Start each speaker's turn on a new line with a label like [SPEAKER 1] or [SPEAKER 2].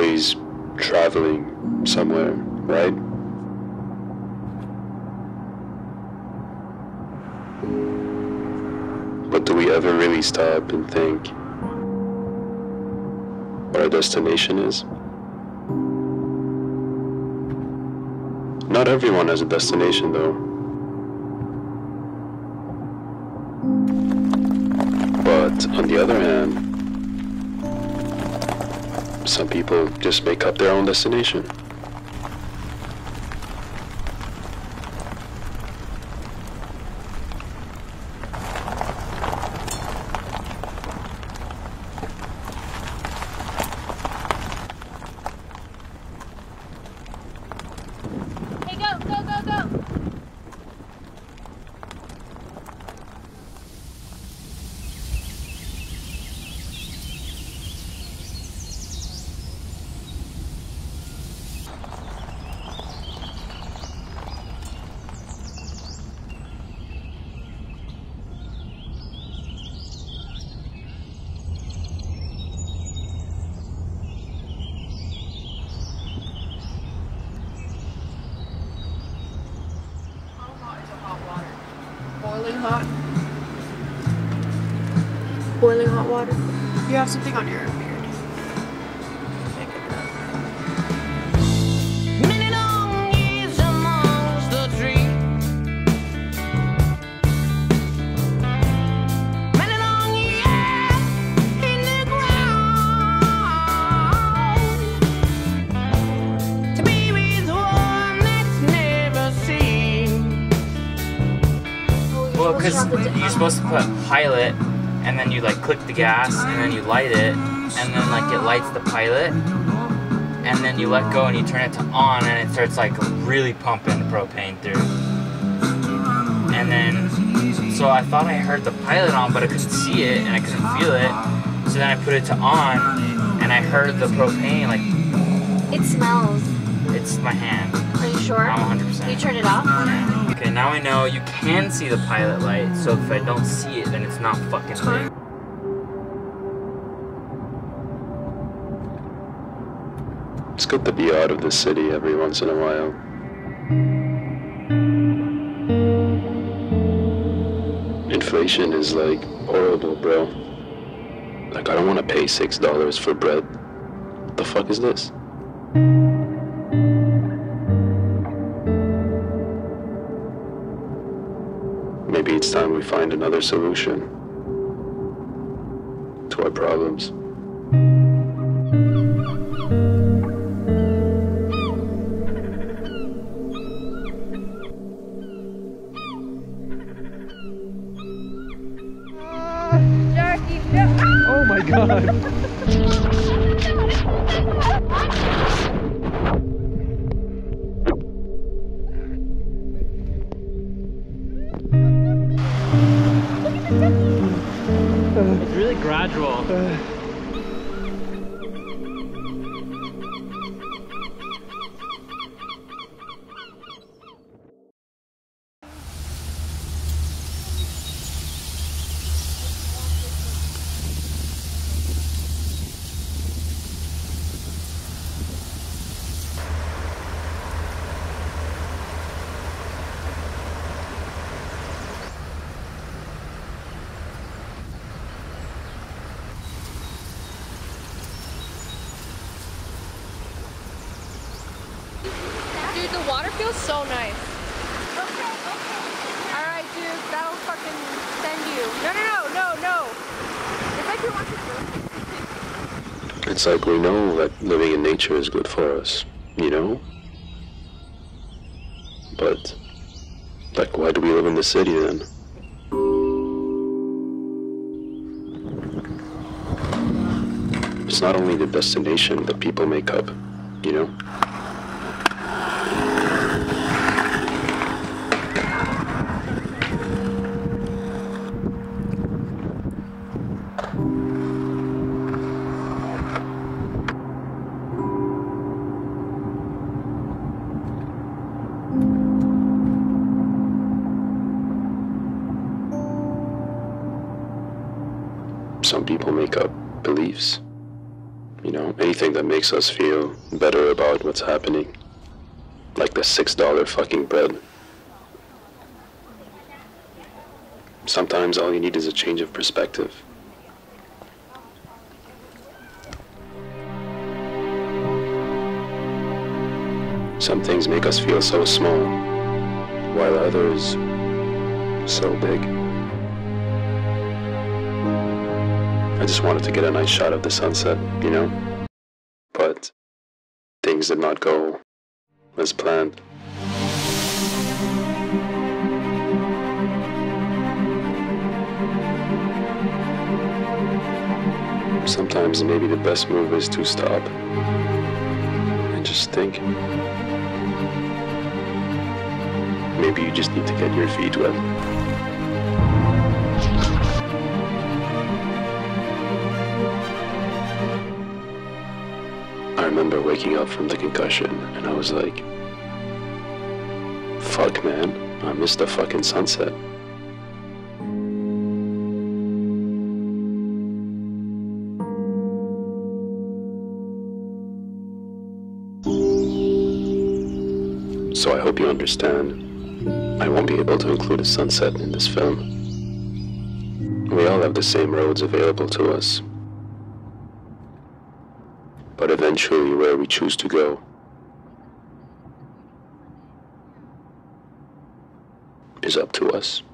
[SPEAKER 1] always traveling somewhere, right? But do we ever really stop and think what our destination is? Not everyone has a destination, though. But on the other hand, some people just make up their own destination.
[SPEAKER 2] Hey, go, go, go, go!
[SPEAKER 3] Boiling hot.
[SPEAKER 2] Boiling hot water.
[SPEAKER 3] You have something on your beard.
[SPEAKER 4] Many long years amongst the trees. Many long years in the ground. To be with one that's never seen.
[SPEAKER 5] Well, because you're supposed to put pilot, and then you like click the gas, and then you light it, and then like it lights the pilot, and then you let go and you turn it to on, and it starts like really pumping the propane through. And then, so I thought I heard the pilot on, but I couldn't see it, and I couldn't feel it. So then I put it to on, and I heard the propane like.
[SPEAKER 2] It smells.
[SPEAKER 5] It's my hand.
[SPEAKER 2] Are you sure?
[SPEAKER 5] I'm 100%.
[SPEAKER 2] You turn it off?
[SPEAKER 5] Okay, now I know you can see the pilot light, so if I don't see it, then it's not fucking lit.
[SPEAKER 1] It's good to be out of the city every once in a while. Inflation is like horrible, bro. Like, I don't want to pay $6 for bread. What the fuck is this? Maybe it's time we find another solution to our problems.
[SPEAKER 6] Oh my god!
[SPEAKER 5] It's really gradual.
[SPEAKER 3] Dude, the water feels so nice. Okay. Alright, dude, that'll fucking send you. No. It's like we want to do.
[SPEAKER 1] It's like we know that living in nature is good for us, you know? But, like, why do we live in the city then? It's not only the destination that people make up, you know? Some people make up beliefs, You know, anything that makes us feel better about what's happening. Like the $6 fucking bread. Sometimes all you need is a change of perspective. Some things make us feel so small, while others so big. I just wanted to get a nice shot of the sunset, you know? But things did not go as planned. Sometimes maybe the best move is to stop and just think. Maybe you just need to get your feet wet. I remember waking up from the concussion and I was like, fuck man, I missed the fucking sunset. So I hope you understand. I won't be able to include a sunset in this film. We all have the same roads available to us. But eventually where we choose to go is up to us.